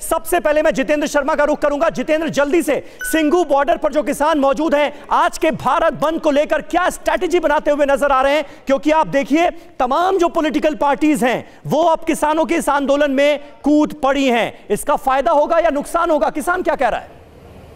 सबसे पहले मैं जितेंद्र शर्मा का रुख करूंगा। जितेंद्र, जल्दी से सिंघू बॉर्डर पर जो किसान मौजूद हैं, आज के भारत बंद को लेकर क्या स्ट्रैटेजी बनाते हुए नजर आ रहे हैं? क्योंकि आप देखिए, तमाम जो पॉलिटिकल पार्टीज हैं वो अब किसानों के इस आंदोलन में कूद पड़ी हैं। इसका फायदा होगा या नुकसान होगा? किसान क्या कह रहा है?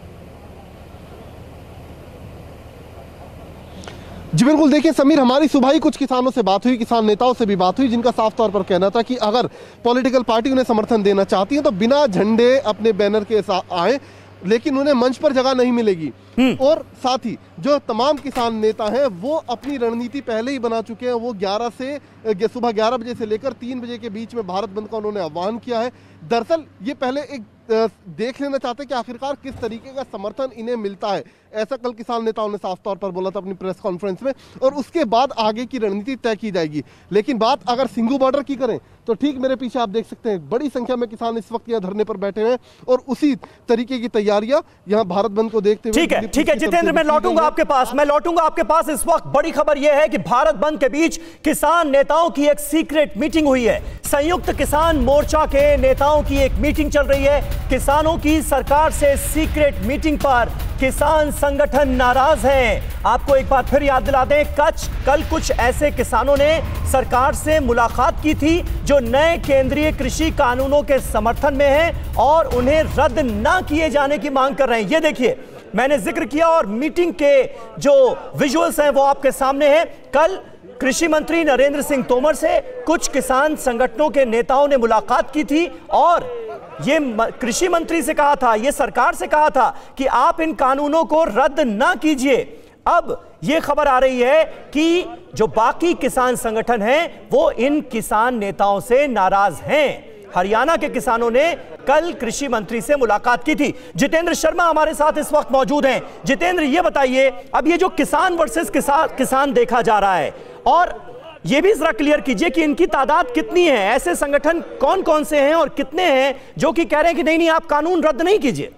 जी बिल्कुल, देखिए समीर, हमारी सुबह ही कुछ किसानों से बात हुई, किसान नेताओं से भी बात हुई, जिनका साफ तौर पर कहना था कि अगर पॉलिटिकल पार्टी उन्हें समर्थन देना चाहती है तो बिना झंडे अपने बैनर के साथ आए, लेकिन उन्हें मंच पर जगह नहीं मिलेगी। और साथ ही जो तमाम किसान नेता हैं वो अपनी रणनीति पहले ही बना चुके हैं। वो सुबह 11 बजे से लेकर 3 बजे के बीच में भारत बंद का उन्होंने आह्वान किया है। दरअसल ये पहले एक देख लेना चाहते हैं कि आखिरकार किस तरीके का समर्थन इन्हें मिलता है। ऐसा कल किसान नेताओं ने साफ तौर पर बोला था अपनी प्रेस कॉन्फ्रेंस में, और उसके बाद आगे की रणनीति तय की जाएगी। लेकिन बात अगर सिंघू बॉर्डर की करें तो ठीक मेरे पीछे आप देख सकते हैं, बड़ी संख्या में किसान इस वक्त यहाँ धरने पर बैठे हैं और उसी तरीके की तैयारियां यहाँ भारत बंद को देखते हुए। ठीक है जितेंद्र, मैं लौटूंगा आपके पास। इस वक्त बड़ी खबर यह है कि भारत बंद के बीच किसान नेताओं की एक सीक्रेट मीटिंग हुई है। संयुक्त किसान मोर्चा के नेताओं की एक मीटिंग चल रही है। किसानों की सरकार से सीक्रेट मीटिंग पर किसान संगठन नाराज हैं। आपको एक बार फिर याद दिला दें, कल कुछ ऐसे किसानों ने सरकार से मुलाकात की थी जो नए केंद्रीय कृषि कानूनों के समर्थन में हैं और उन्हें रद्द ना किए जाने की मांग कर रहे हैं। ये देखिए, मैंने जिक्र किया और मीटिंग के जो विजुअल्स हैं वो आपके सामने हैं। कल कृषि मंत्री नरेंद्र सिंह तोमर से कुछ किसान संगठनों के नेताओं ने मुलाकात की थी और ये कृषि मंत्री से कहा था, ये सरकार से कहा था कि आप इन कानूनों को रद्द ना कीजिए। अब ये खबर आ रही है कि जो बाकी किसान संगठन हैं वो इन किसान नेताओं से नाराज हैं। हरियाणा के किसानों ने कल कृषि मंत्री से मुलाकात की थी। जितेंद्र शर्मा हमारे साथ इस वक्त मौजूद हैं। जितेंद्र, ये बताइए, अब ये जो किसान वर्सेस किसान देखा जा रहा है, और ये भी जरा क्लियर कीजिए कि इनकी तादाद कितनी है? ऐसे संगठन कौन कौन से हैं और कितने हैं जो कि कह रहे हैं कि नहीं आप कानून रद्द नहीं कीजिए?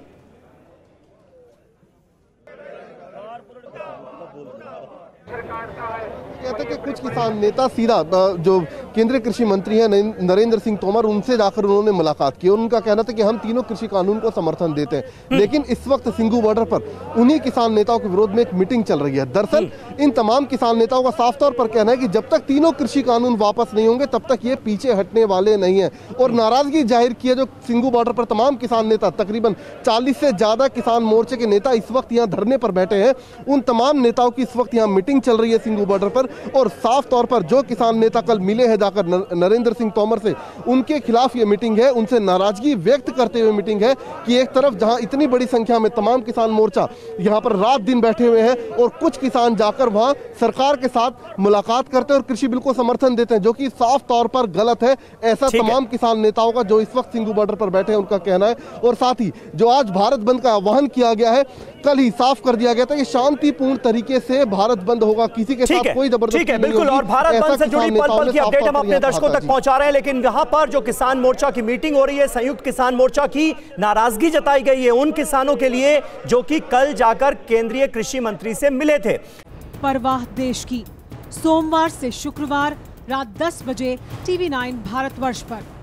कहते हैं कि कुछ किसान नेता सीधा जो केंद्रीय कृषि मंत्री हैं नरेंद्र सिंह तोमर, उनसे जाकर उन्होंने मुलाकात की और उनका कहना था कि हम तीनों कृषि कानून को समर्थन देते हैं। लेकिन इस वक्त सिंघू बॉर्डर पर उन्हीं किसान नेताओं के विरोध में एक मीटिंग चल रही है। दरअसल इन तमाम किसान नेताओं का साफ तौर पर कहना है कि जब तक तीनों कृषि कानून वापस नहीं होंगे तब तक ये पीछे हटने वाले नहीं है। और नाराजगी जाहिर की है जो सिंघू बॉर्डर पर तमाम किसान नेता, तकरीबन 40 से ज्यादा किसान मोर्चे के नेता इस वक्त यहाँ धरने पर बैठे हैं। उन तमाम नेताओं की इस वक्त यहाँ मीटिंग चल रही है सिंघू बॉर्डर पर, और साफ तौर पर जो किसान नेता कल मिले हैं जाकर नरेंद्र सिंह तोमर से, उनके खिलाफ ये मीटिंग है, उनसे नाराजगी व्यक्त करते हुए मीटिंग है कि एक तरफ जहां इतनी बड़ी संख्या में तमाम किसान मोर्चा यहां पर रात दिन बैठे हुए हैं और कुछ किसान जाकर वहां सरकार के साथ मुलाकात करते हैं और कृषि बिल को समर्थन देते हैं, जो कि साफ तौर पर गलत है। ऐसा तमाम किसान नेताओं का जो इस वक्त सिंघू बॉर्डर पर बैठे हैं उनका कहना है। और साथ ही जो आज भारत बंद का आह्वान किया गया है, कल ही साफ कर दिया गया था कि शांतिपूर्ण तरीके से भारत बंद होगा, किसी के साथ कोई जबरदस्ती नहीं होगी। और भारत बंद से जुड़ी पल-पल की अपडेट हम अपने दर्शकों तक पहुंचा रहे हैं। लेकिन यहां पर जो किसान मोर्चा की मीटिंग हो रही है, संयुक्त किसान मोर्चा की नाराजगी जताई गई है उन किसानों के लिए जो कि कल जाकर केंद्रीय कृषि मंत्री से मिले थे। परवाह देश की, सोमवार से शुक्रवार रात 10 बजे TV9 भारतवर्ष पर।